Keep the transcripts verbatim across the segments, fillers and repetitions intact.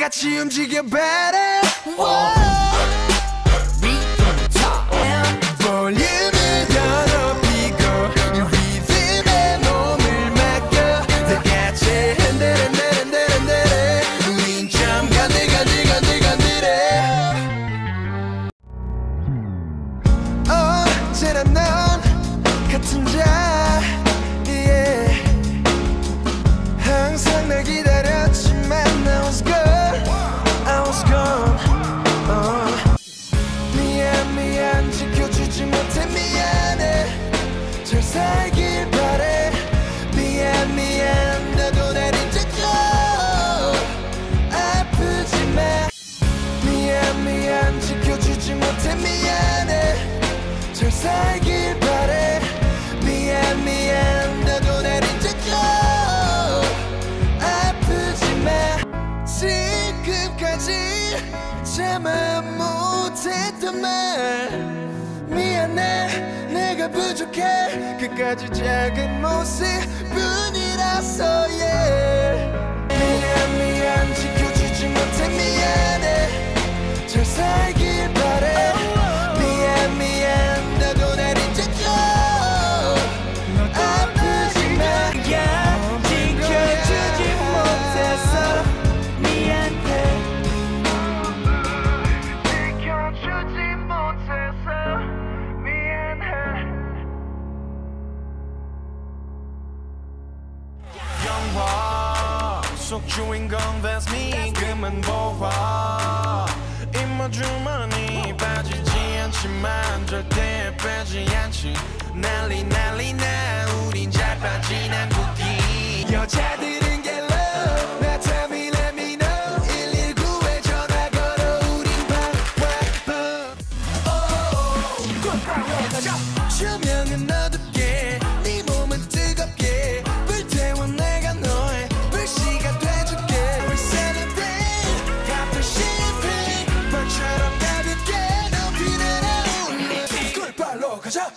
같이 움직여 better. 볼륨을 더 높이고 이 리듬에 몸을 맡겨 다 같이 흔들흔들흔들흔들해 우린 좀 건들건들건들건들해. 언제나 넌 같은 자 yeah. 항상 날 기다렸지만 I was gone I was gone uh. 미안 미안 지켜주지 못해 미안해 잘 살길 바래 미안 미안 너도 날 잊어줘 아프지 마 미안 미안 지켜주지 못해 미안해 잘 살길 바래 미안 미안 너도 날 잊어줘 아프지 마 지금까지 참아 못했던 말 미안해 내가 부족해 끝까지 작은 모습뿐이라서 yeah. 미안 미안 지켜주지 못해 미안해 잘 살길 바래 미안 미안 너도 날 잊어줘 아프지 마 지켜주지 못해서 미안해 지켜주지 못해서 미안해. 영화 속 주인공 that's me 그만 보아 입모 주머니 빠지지 않지만 절대 빼지 않지 난리 난리 나 우린 잘 빠진 한국인 여자들은 get love 나 tell me let me know 일일구에 전화 걸어 우린 팍팍팍 조명은 어둡게 네 몸은 뜨겁게 불태워 내가 너의 불씨가 돼줄게 We celebrate 가쁜 champagne 벌처럼 가볍게 높이는 우리 꿀빨로 가자.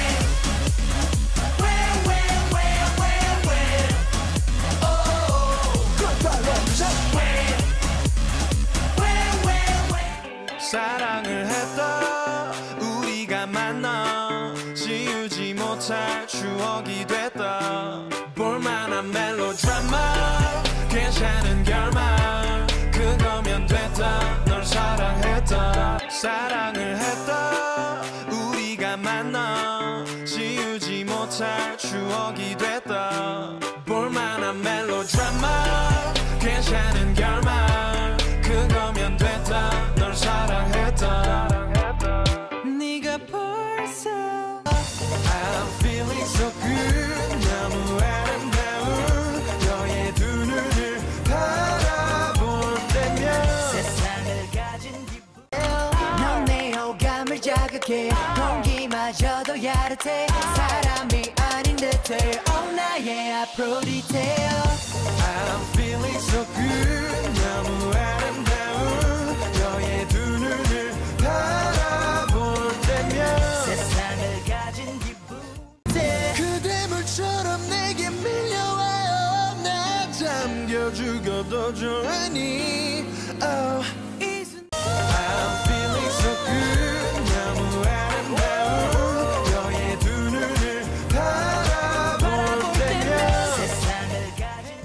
사랑을 했다 우리가 만나 지우지 못할 추억이 됐다 볼만한 멜로드라마 괜찮은 결말 그거면 됐다 널 사랑했다 사랑을 했다 우리가 만나 지우지 못할 추억이 됐다 볼만한 멜로드라마 괜찮은 결말 그거면 됐다 널 사랑했다 네가 벌써 I'm feeling so good 너무 아름다운 너의 두 눈을 바라볼 때면 세상을 가진 기분 넌 내 호감을 자극해 공기마저도 야릇해 사람이 아닌 듯해 oh 나의 앞으로 디테일 I'm feeling so good 너무 아름다운 너의 두 눈을 바라볼 때면 세상을 가진 기분 그대 물처럼 내게 밀려와요 나 잠겨 죽어도 좋으니 oh. I'm feeling so good 너무 아름다운 너의 두 눈을 바라볼 때면 세상을 가진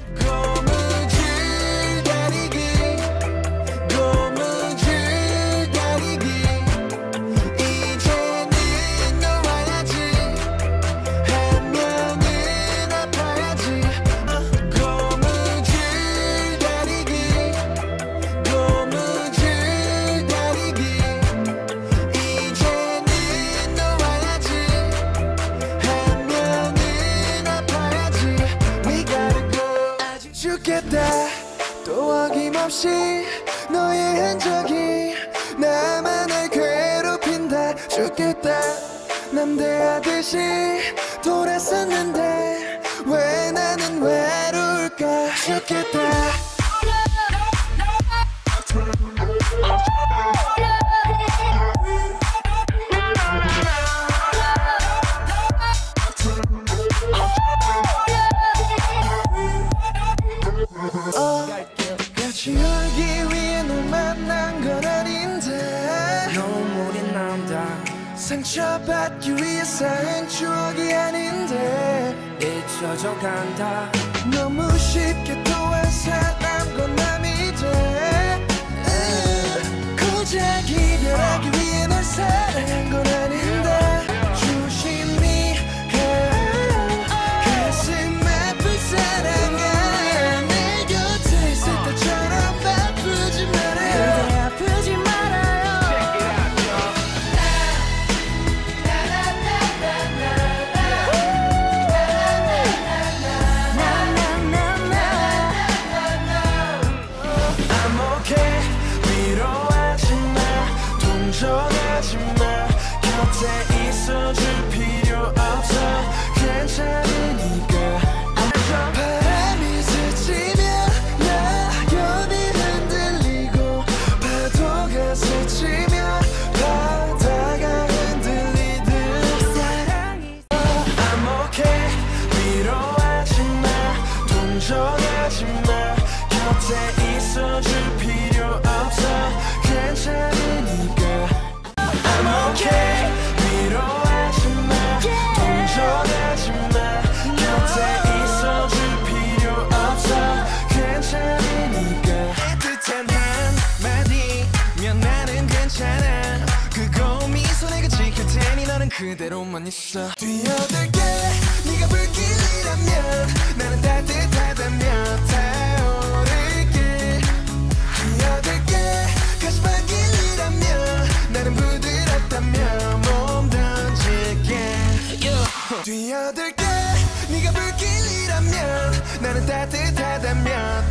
고무줄 다리기 고무줄 다리기 이제는 너 와야지 한 명은 아파야지 고무줄 다리기 고무줄 다리기 이제는 너 와야지 한 명은 아파야지 We gotta go 죽겠다 또 어김없이 너의 흔적이 나만 날 괴롭힌다 죽겠다 남대하듯이 돌았었는데 왜 나는 외로울까 죽겠다 어, 같이 울기 위해 상처받기 위해 쌓은 추억이 아닌데 잊혀져 간다. 너무 쉽게 또한 사람과 남이 돼 고작 이별하기 위해 널 사랑한 건 아닌데 조심히 가 가슴 아픈 사랑아 내 곁에 있을 때처럼 아프지 말아요 그대 아프지 말아요. I'm okay 위로하지 마 동정하지 마 곁에 있어줄 필요 없어 괜찮으니까 바람이 스치면 낙엽이 흔들리고 파도가 스치면 바다가 흔들리듯 사랑이 I'm okay 위로하지 마 동정하지 마 곁에 있어줄 필요 없어 괜찮으니까 I'm okay 위로하지 마 동정하지 마 곁에 있어줄 필요 없어 괜찮으니까 따뜻한 한마디면 나는 괜찮아 그거 미소 내가 지킬 테니 너는 그대로만 있어 뛰어들게 네가 불길이라면 나는 따뜻하다면 타오를게 뛰어들게 가슴 길이라면 나는 부드럽다면 몸 던질게 yeah. 뛰어들게 네가 불길이라면 나는 따뜻하다면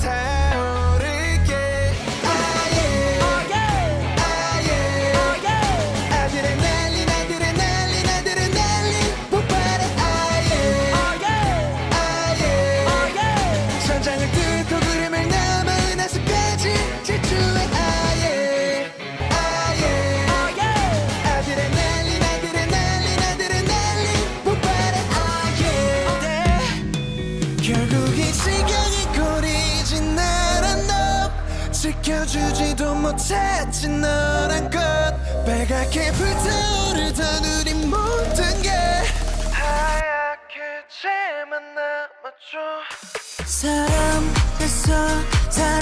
타오를게 ah, yeah. oh yeah. ah, yeah. 아드레날린 아드레날린 아드레날린 폭발해 ah, yeah. oh yeah. ah, yeah. oh yeah. 천장을 뚫고 구름을 넘어 은하수까지 질주해 ah, yeah. ah, yeah. oh yeah. 아드레날린 아드레날린 아드레날린 폭발해 ah, yeah. 결국 이 지경이 고리진 않아 너 지켜주지도 못했지 너란 것 빨갛게 불타오르던 우리 모든 게 하얗게 쟤만 남았죠 사람에서 다